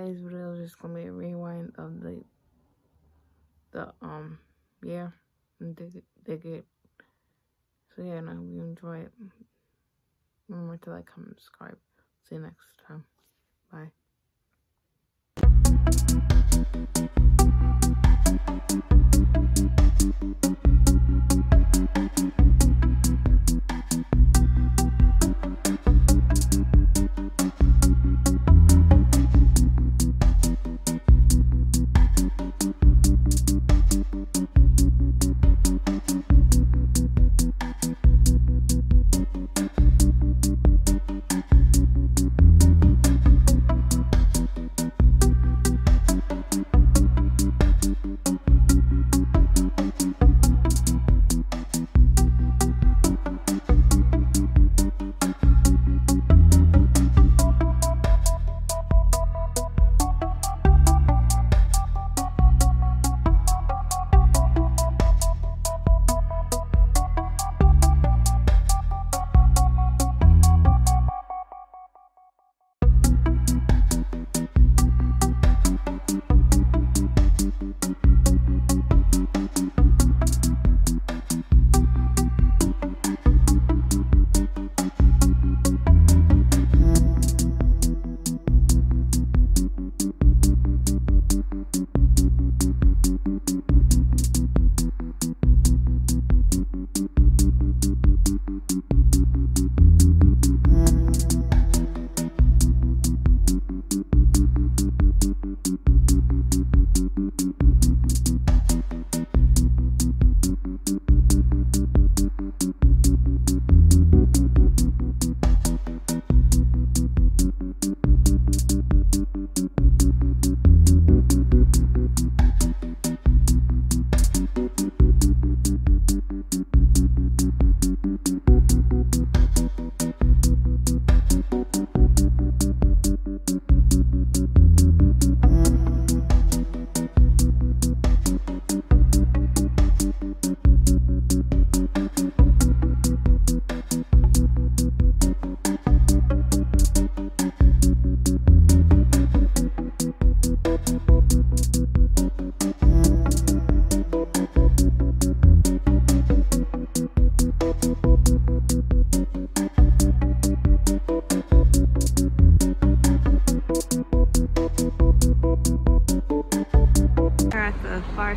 today's video is just gonna be a rewind of the yeah, and dig it. So yeah, and I hope you enjoy it. Remember to like, comment, subscribe. See you next time. Bye. At the fire,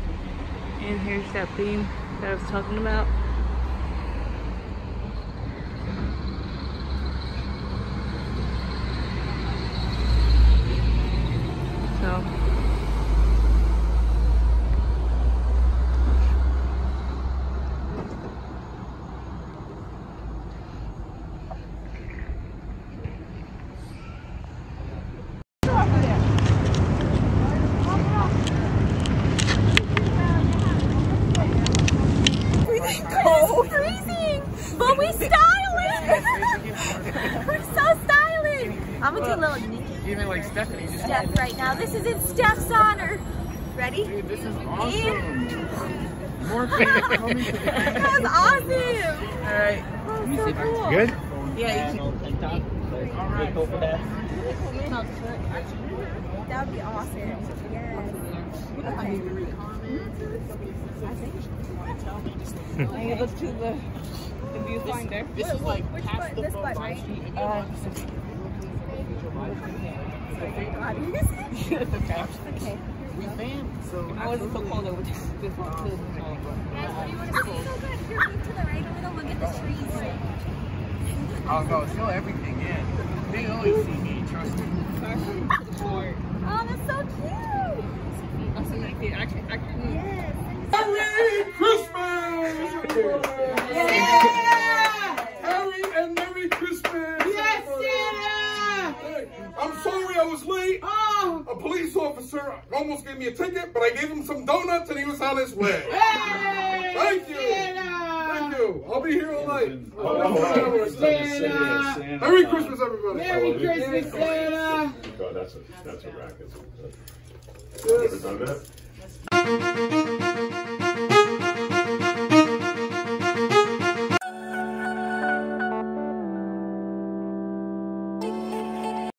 and here's that beam that I was talking about. So It's freezing, but we styling. We're so styling. I'm gonna do a little Nikki. Even like Stephanie. Steph right now. This is in Steph's honor. Ready? Dude, this is awesome. More fans coming to the That was awesome. All right. That was so cool. Good? Yeah, you All right. Go for that. that would be awesome. Yes. Okay. You look to the viewfinder. This is like Which past foot? the This front foot, Vine right? Street. Okay. We fam. So I wasn't so cold over this one too. Guys, what do you want to see? So good. Here, move to the right a little. Look at the trees. I'll go show everything, yeah. They always see me, trust me. Oh, that's so cute. Also, actually, Yes. Merry Christmas! Yeah! Merry Christmas! yes, Santa! Hey, I'm sorry I was late. Oh! A police officer almost gave me a ticket, but I gave him some donuts and he was on his way. Hey! Thank you. Santa! Thank you. I'll be here all night. Santa! Merry Christmas, everybody. Merry Christmas, Santa! Oh, that's a racket. Never done that?